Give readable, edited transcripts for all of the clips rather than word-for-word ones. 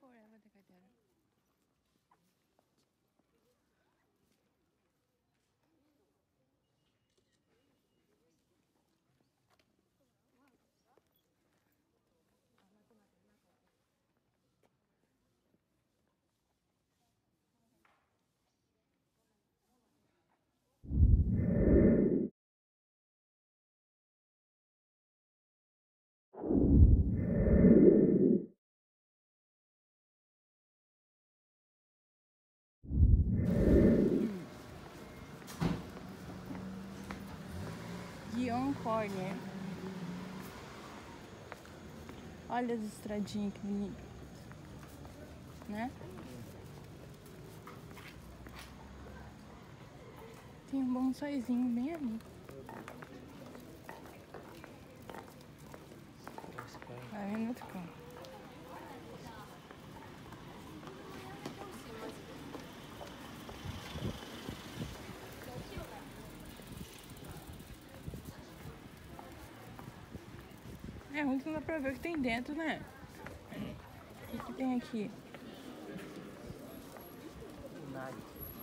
for erva de carteira. Guion Corner. Olha as estradinhas que bonitas, né? Tem um bonsaizinho bem ali. Vai vendo outro campo. É ruim que não dá pra ver o que tem dentro, né? O que tem aqui? Nada.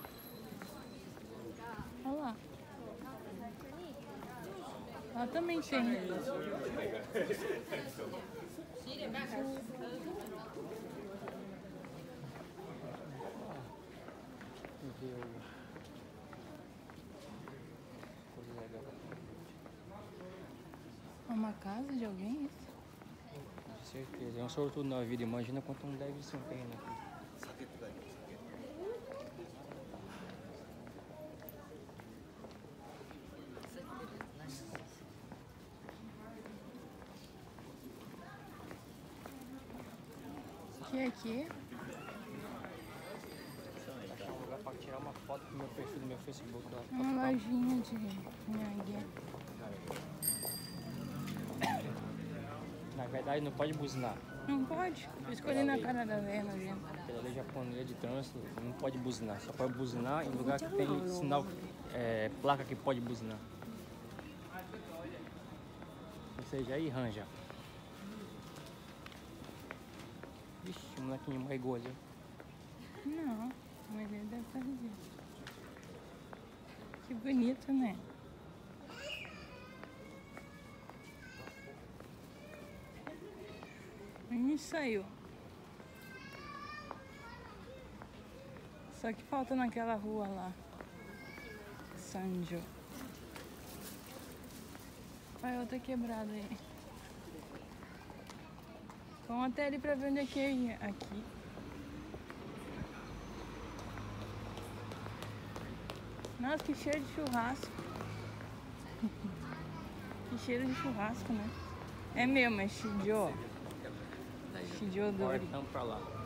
Olha lá. Lá também tem. É uma casa de alguém isso? Com certeza. É um sortudo na vida. Imagina quanto não deve ser um terreno aqui. Que é aqui? Achar um lugar pra tirar uma foto do meu perfil do meu Facebook lá. Uma lojinha de nhague. Na verdade não pode buzinar. Não pode? Eu escolhi na cara da velha nojenta. Pela lei japonesa de trânsito não pode buzinar. Só pode buzinar em lugar que tem sinal, placa que pode buzinar. Ou seja, aí ranja. Vixe, o molequinho mais gordo. Não, mas ele deve fazer. Que bonito, né? E saiu. Só que falta naquela rua lá. Sanjo. Olha outra quebrada aí. Vamos até ali pra ver onde é que é aqui. Nossa, que cheiro de churrasco. Que cheiro de churrasco, né? É mesmo, é Shijo. Shijo Dori. Vamos pra lá.